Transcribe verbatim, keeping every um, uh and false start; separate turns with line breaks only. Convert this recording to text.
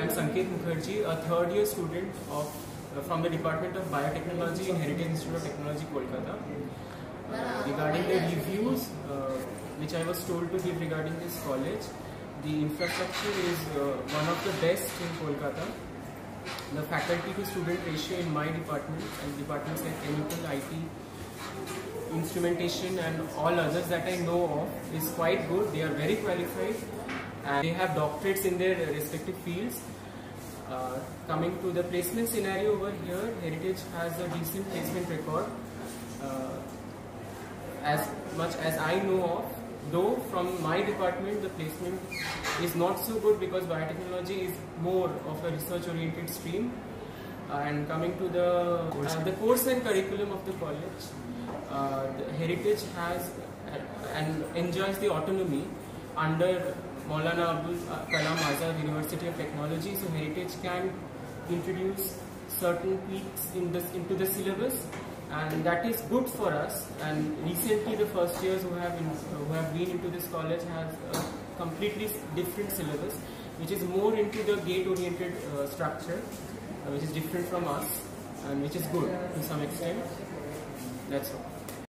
I am Sanket Mukherjee, a third year student of uh, from the Department of Biotechnology in Heritage Institute of Technology, Kolkata. Uh, regarding the reviews uh, which I was told to give regarding this college, the infrastructure is uh, one of the best in Kolkata. The faculty to student ratio in my department and departments like chemical, I T, instrumentation and all others that I know of is quite good. They are very qualified and they have doctorates in their respective fields. Uh, coming to the placement scenario over here, Heritage has a decent placement record. Uh, as much as I know of, though from my department the placement is not so good because biotechnology is more of a research oriented stream. Uh, and coming to the, uh, the course and curriculum of the college, uh, the Heritage has uh, and enjoys the autonomy under Maulana Abdul Kalam Azad University of Technology. So Heritage can introduce certain tweaks in this into the syllabus, and that is good for us. And recently the first years who have in, who have been into this college has a completely different syllabus, which is more into the gate oriented uh, structure, uh, which is different from us and which is good to some extent. That's all.